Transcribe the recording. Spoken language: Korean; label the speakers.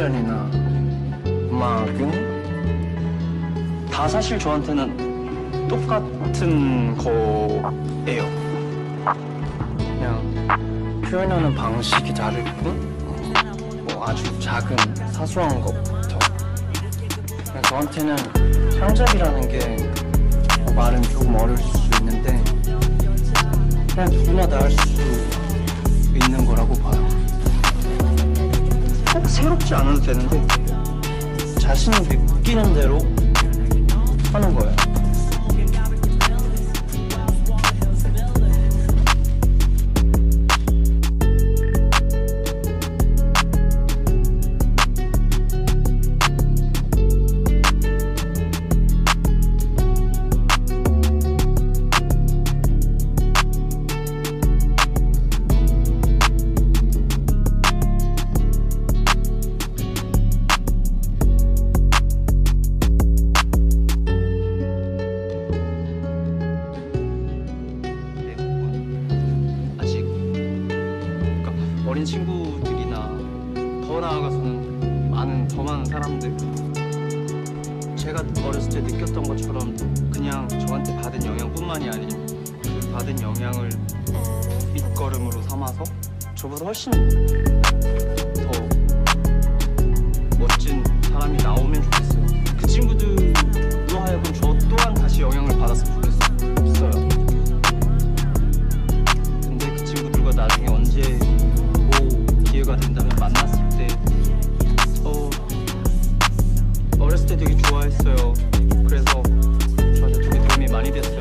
Speaker 1: 패션이나 음악은 다 사실 저한테는 똑같은 거예요. 그냥 표현하는 방식이 다를 뿐, 뭐 아주 작은 사소한 것부터. 그냥 저한테는 창작이라는 게 말은 조금 어려울 수 있는데 그냥 누구나 다 할 수 있는 거라고 봐요. 꼭 새롭지 않아도 되는데 자신이 느끼는 대로 하는 거예요. 어린 친구들이나 더 나아가서는 더 많은 사람들, 제가 어렸을 때 느꼈던 것처럼 그냥 저한테 받은 영향뿐만이 아닌 그 받은 영향을 밑거름으로 삼아서 저보다 훨씬 더 멋진 사람이 나오면 좋겠어요. 그 친구들로 하여금 저 또한 다시 영향을 받았으면 좋겠어요. 근데 그 친구들과 나중에 언제 기회가 된다면 만났을 때 어렸을 때 되게 좋아했어요. 그래서 저한테 되게 도움이 많이 됐어요.